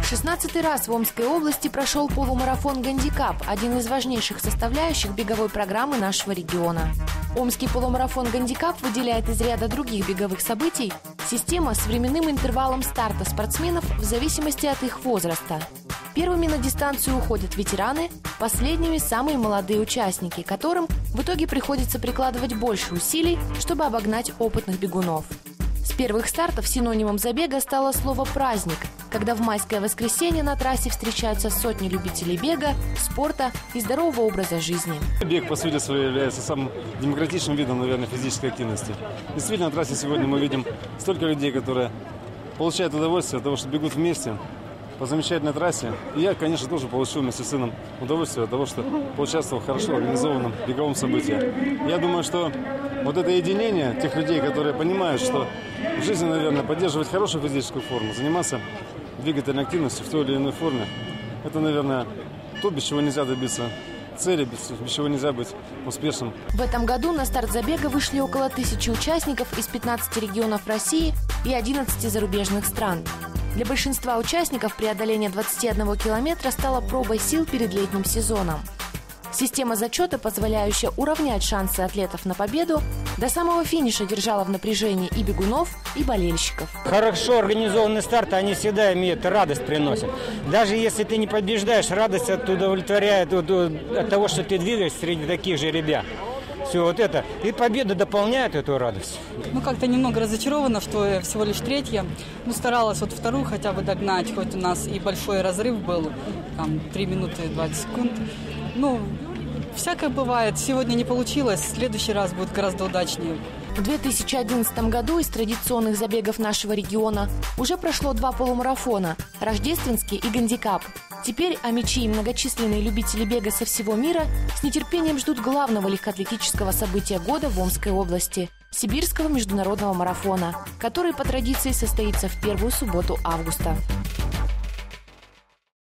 16-й раз в Омской области прошел полумарафон «Гандикап», один из важнейших составляющих беговой программы нашего региона. Омский полумарафон «Гандикап» выделяет из ряда других беговых событий система с временным интервалом старта спортсменов в зависимости от их возраста. Первыми на дистанцию уходят ветераны, последними – самые молодые участники, которым в итоге приходится прикладывать больше усилий, чтобы обогнать опытных бегунов. С первых стартов синонимом забега стало слово «праздник», когда в майское воскресенье на трассе встречаются сотни любителей бега, спорта и здорового образа жизни. Бег по сути своей является самым демократичным видом, наверное, физической активности. Действительно, на трассе сегодня мы видим столько людей, которые получают удовольствие от того, что бегут вместе по замечательной трассе. И я, конечно, тоже получил вместе с сыном удовольствие от того, что поучаствовал в хорошо организованном беговом событии. Я думаю, что вот это единение тех людей, которые понимают, что в жизни, наверное, поддерживать хорошую физическую форму, заниматься двигательной активностью в той или иной форме, это, наверное, то, без чего нельзя добиться цели, без чего нельзя быть успешным. В этом году на старт забега вышли около 1000 участников из 15 регионов России и 11 зарубежных стран. Для большинства участников преодоление 21 километра стало пробой сил перед летним сезоном. Система зачета, позволяющая уравнять шансы атлетов на победу, до самого финиша держала в напряжении и бегунов, и болельщиков. Хорошо организованные старты, они всегда имеют радость, приносят. Даже если ты не побеждаешь, радость удовлетворяет от того, что ты двигаешься среди таких же ребят. Все вот это. И победа дополняет эту радость. Как-то немного разочарована, что я всего лишь третья. Старалась вот вторую хотя бы догнать, хоть у нас и большой разрыв был, там 3 минуты 20 секунд. Всякое бывает. Сегодня не получилось, в следующий раз будет гораздо удачнее. В 2011 году из традиционных забегов нашего региона уже прошло 2 полумарафона – Рождественский и Гандикап. Теперь омичи и многочисленные любители бега со всего мира с нетерпением ждут главного легкоатлетического события года в Омской области – Сибирского международного марафона, который по традиции состоится в первую субботу августа.